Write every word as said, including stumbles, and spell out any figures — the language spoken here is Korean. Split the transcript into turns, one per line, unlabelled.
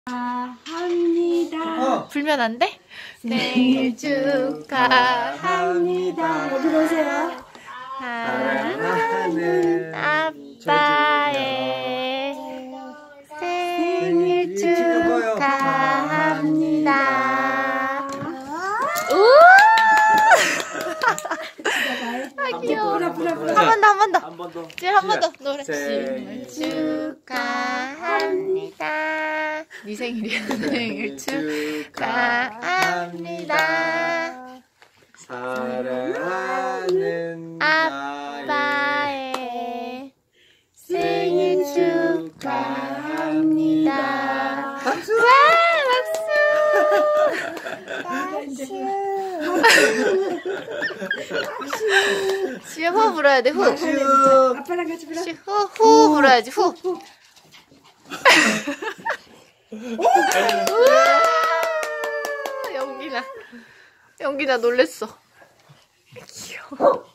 합니다.
불면 안 돼? 생일 축하합니다.
어디 보세요?
사랑하는 아빠의 생일 축하합니다. 아 귀여워. 한 번 더, 한 번 더.
한 번 더.
이제 한 번 더 노래.
생일
축하합니다. 네 생일이야. 생일 축하합니다.
사랑하는
아빠의 생일 축하합니다.
박수!
와, 박수! 지금 후 불어야 돼, 후.
아빠랑 같이 불러.
후, 후 불어야지, 후. 우와! 연기나. 연기나 놀랬어. 귀여워.